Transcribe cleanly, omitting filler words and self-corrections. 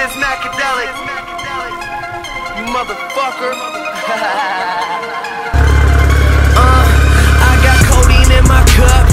is Macadelic, you motherfucker. I got codeine in my cup.